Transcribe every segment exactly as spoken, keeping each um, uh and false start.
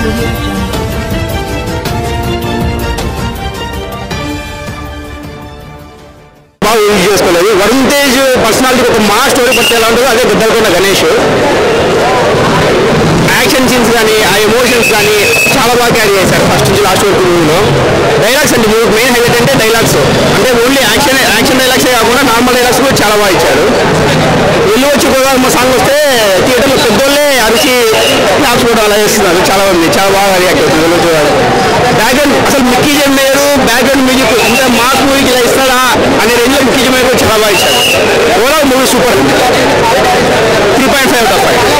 బాగా యూజ్ చేసుకోలేదు. వరుణ్ తేజ్ పర్సనాలిటీ ఒక మా స్టోరీ పట్టి ఎలా ఉంటుందో అదే పెద్దలకొండ గణేష్. యాక్షన్ సీన్స్ కానీ ఆ ఎమోషన్స్ కానీ చాలా బాగా క్యారీ చేశారు ఫస్ట్ నుంచి లాస్ట్ వరకు మూవీలో. డైలాగ్స్ అండి మూవీ మెయిన్ హైలైట్ అంటే డైలాగ్స్. అంటే ఓన్లీ యాక్షన్ యాక్షన్ డైలాగ్సే కాకుండా నార్మల్ డైలాగ్స్ కూడా చాలా బాగా ఇచ్చారు. వెళ్ళి వచ్చి కూడా మా సాంగ్ వస్తే థియేటర్లో పెద్దోళ్ళే అరిచి క్లాప్స్ కూడా అలా చేస్తున్నారు చాలా మంది. చాలా బాగా రియాక్ట్ అవుతుంది వెళ్ళి చూడాలి. బ్యాక్గ్రౌండ్ అసలు Mickey J Meyer background music ఇంకా మాస్ మూవీకి ఇలా ఇస్తాడా అనే రేంజ్లో మిక్కీ జె మేయర్ కూడా చాలా బాగా ఇచ్చారు. Overall movie super. Three point five out of five.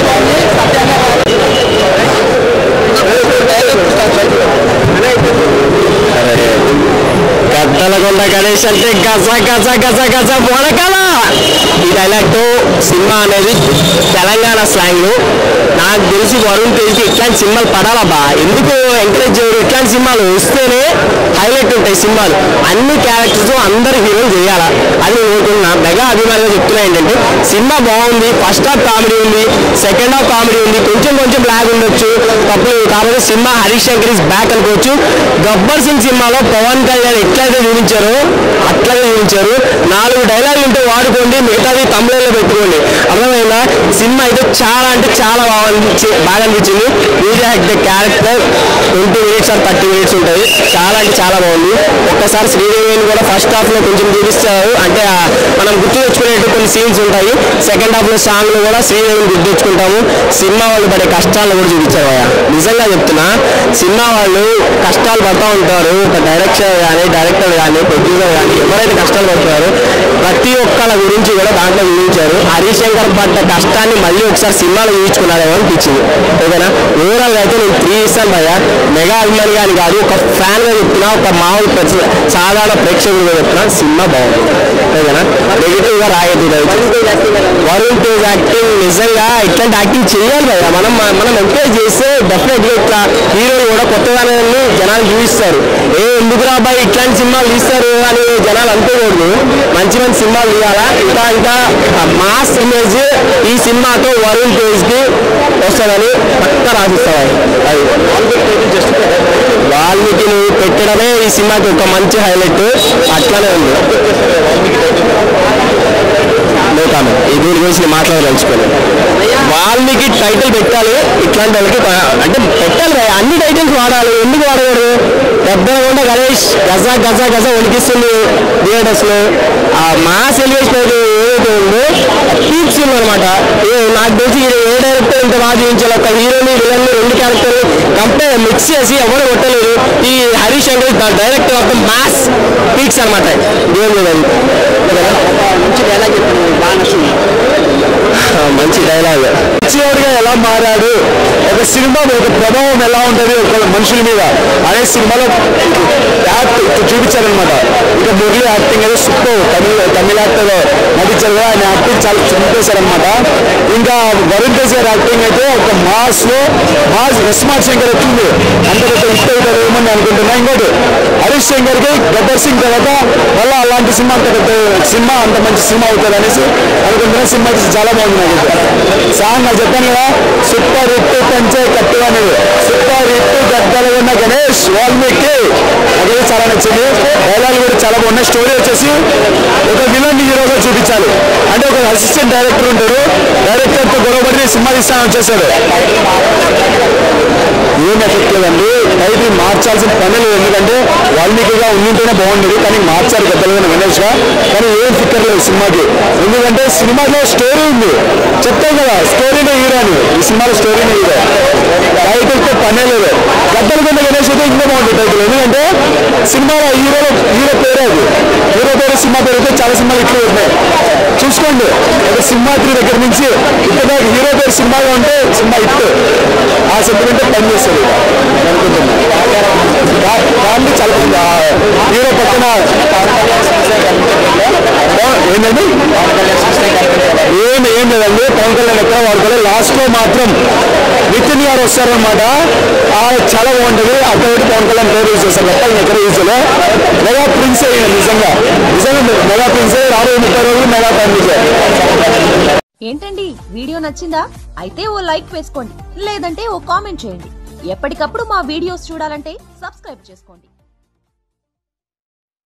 Gaddalakonda Ganesh అంటే గజ గజ గజ గజ వడకల. ఈ డైలాగ్తో సినిమా అనేది తెలంగాణ స్లాంగ్. నాకు తెలిసి వరుణ్ తేజ్కి ఇట్లాంటి సినిమాలు పడాలబ్బా. ఎందుకు ఎంకరేజ్ చేయరు? ఇట్లాంటి సినిమాలు వస్తేనే హైలైట్ ఉంటాయి సినిమాలు. అన్ని క్యారెక్టర్స్ అందరు హీరోలు చేయాలా అది కోరుకుంటున్నా. మెగా అభిమానిగా చెప్తున్నా ఏంటంటే సినిమా బాగుంది. ఫస్ట్ హాఫ్ కామెడీ ఉంది, సెకండ్ హాఫ్ కామెడీ ఉంది, కొంచెం కొంచెం బ్లాక్ ఉండొచ్చు తప్పులు. కాబట్టి సినిమా హరీష్ శంకర్ ఇస్ బ్యాక్ అనుకోవచ్చు. గబ్బర్ సింగ్ సినిమాలో పవన్ కళ్యాణ్ ఎట్లయితే చూపించారో అట్లాగే చూపించారు. నాలుగు డైలాగులు ఉంటే వాడుకోండి, మిగతాది తమిళంలో పెట్టుకోండి. అర్థమైనా సినిమా అయితే చాలా అంటే చాలా బాగా అనిపించి బాగా అనిపించింది. Music the character twenty minutes or thirty minutes ఉంటుంది. చాలా అంటే చాలా బాగుంది. ఒక్కసారి శ్రీదేవిని కూడా ఫస్ట్ హాఫ్ లో కొంచెం చూపిస్తారు. అంటే మనం గుర్తు తెచ్చుకునేట్టు కొన్ని సీన్స్ ఉంటాయి. సెకండ్ హాఫ్ లో సాంగ్ లో కూడా శ్రీదేవిని గుర్తు తెచ్చుకుంటాము. సినిమా వాళ్ళు పడే కష్టాలను కూడా చూపించారు. నిజంగా చెప్తున్నా, సినిమా వాళ్ళు కష్టాలు పడుతూ ఉంటారు. ఒక డైరెక్టర్ కానీ డైరెక్టర్ కానీ ప్రొడ్యూసర్ కానీ ఎవరైతే కష్టాలు పడుతున్నారు ప్రతి ఒక్కళ్ళ గురించి కూడా దాంట్లో చూపించారు. హరీష్ శంకర్ పడ్డ కష్టాన్ని మళ్ళీ ఒకసారి సినిమాలో చూపించుకున్నారేమో అనిపించింది. ఓకేనా? ఓవరాల్ గా అయితే నేను త్రీ ఇస్తాను భయ్యా. మెగా అభిమాని కానీ కాదు, ఒక ఫ్యాన్ గా చెప్తున్నా, ఒక మామూలు సాధారణ ప్రేక్షకులుగా చెప్తున్నా, సినిమా బాగుంది. ఓకేనా? నెగిటివ్ గా రాయదు. వరుణ్ తేజ్ యాక్టింగ్ నిజంగా ఇట్లాంటి యాక్టింగ్ చేయాలి భయ్యా. మనం మనం ఎంకరేజ్ చేస్తే డెఫినెట్ గా ఇట్లా హీరోలు కూడా కొత్తగానే జనాలు చూపిస్తారు. ఏ ఎందుకు రాబాయి ఇట్లాంటి సినిమాలు తీస్తారు అని జనాలు అనుకోకూడదు. మంచి మంచి సినిమాలు తీయాలా. ఇంకా ఇంకా మాస్ ఇమేజ్ ఈ సినిమాతో వరుణ్ తేజ్ కి వస్తుందని పక్క రాసిస్తాయి. అది వాల్మీకి నువ్వు పెట్టడమే ఈ సినిమాకి ఒక మంచి హైలైట్. అట్లానే ఉంది. ఈ దీని గురించి నేను మాట్లాడదలుచుకోలేదు. వాల్మీకి టైటిల్ పెట్టాలి ఇట్లాంటి వాళ్ళకి. అంటే పెట్టాలి కదా, అన్ని టైటిల్స్ వాడాలి. ఎందుకు వాడకూడదు? గద్దలకొండ గణేష్ గజ గజ గజ వణికిస్తుంది థియేటర్స్ లో. ఆ మాస్ ఎలివేషన్ ఏదైతే ఉందో పీక్స్ ఉందనమాట. నాకు తెలిసి ఏ డైరెక్టర్ ఇంత బాగా చూపించాలి. ఒక హీరోని విలన్ రెండు క్యారెక్టర్లు కంపేర్ మిక్స్ చేసి ఎవరు కొట్టలేదు. ఈ Harish Shankar director of the mass peaks అనమాట. మంచి డైలాగ్ మంచి డైలాగ్ మంచివాడిగా ఎలా మారాడు, ఒక సినిమా ఒక ప్రభావం ఎలా ఉంటుంది ఒక మనుషుల మీద అనే సినిమాలో చూపించారనమాట. ఇంకా మురళి యాక్టింగ్ అయితే సూపర్. తమిళ తమిళ యాక్టర్ నటించారు కదా, ఆయన యాక్టింగ్ చాలా చంపేశారనమాట. ఇంకా వరుణ్ తేజ్ గారి యాక్టింగ్ అయితే ఒక మాస్ లో మాస్ రెస్మాన్ శంకర్ వచ్చింది అంత పెద్ద హిట్ అవుతారు ఏమని అనుకుంటున్నా. ఇంకోటి హరీష్ శంకర్ కి గబ్బర్ సింగ్ తర్వాత మళ్ళీ అలాంటి సినిమా అంత పెద్ద సినిమా అంత మంచి సినిమా అవుతుంది అనేసి అనుకుంటున్నా. సినిమా చాలా బాగుంది. నాకు సాంగ్ నాకు చెప్పాను కదా, సూపర్ హిట్ పంచే కట్టు అనేది సూపర్ హిట్ గద్దలకొండ గణేష్ వాల్మీకి అదే చాలా నచ్చింది. డైలాగ్ కూడా చాలా బాగున్నాయి. స్టోరీ వచ్చేసి ఒక విలన్ హీరోగా చూపించాలి. అంటే ఒక అసిస్టెంట్ డైరెక్టర్ ఉంటాడు, డైరెక్టర్ తో గొడవపడి సినిమా తీస్తాను వచ్చేసాడు. ఏం ఎఫెక్ట్ లేదండి. టైటిల్ మార్చాల్సిన పని లేదు. ఎందుకంటే వాల్మీకిగా ఉండింటేనే బాగుండేది, కానీ మార్చారు గద్దలకొండ గణేష్ గా. కానీ ఏం ఫిక్కర్ లేదు సినిమాకి. ఎందుకంటే సినిమాలో స్టోరీ ఉంది. చెప్తాం కదా స్టోరీనే హీరో అని. ఈ సినిమాలో స్టోరీనే హీరో. టైటిల్ తో పనే లేదు. గద్దలకొండ గణేష్ అయితే ఇంకా బాగుంటుంది టైటిల్. ఎందుకంటే సినిమాలో హీరో హీరో పేరే అది. హీరో పేరు సినిమా పేరు అయితే చాలా సినిమాలు ఇట్లా ఉన్నాయి. చూసుకోండి, ఒక సింహాద్రి దగ్గర నుంచి ఇక్కడ హీరో పేరు సినిమాగా ఉంటే సినిమా ఇట్టు ఆ సెంటిమెంట్ పనిచేస్తుంది అనుకుంటున్నాను. ఫ్యామిలీ చాలా హీరో పక్కన ఏంటండి ఏం ఏం లేదండి. పవన్ కళ్యాణ్ ఎక్కడ వాడుకోలేదు. లాస్ట్ లో మాత్రం నితిన్ గారు వస్తారనమాట. చాలా బాగుంటుంది. అక్కడ పవన్ కళ్యాణ్ పేరు యూజ్ చేస్తారు తప్ప ఎక్కడ యూజ్ చేయలేదు. మెగా ప్రిన్స్ అయ్యారు. నిజంగా నిజంగా మెగా ప్రిన్స్ రాబోయే ముప్పై రోజులు మెగా ఫ్యామిలీ. ఏంటండి వీడియో నచ్చిందా? అయితే ఓ లైక్ వేసుకోండి, లేదంటే ఓ కామెంట్ చేయండి. ఎప్పటికప్పుడు మా వీడియోస్ చూడాలంటే సబ్స్క్రైబ్ చేసుకోండి.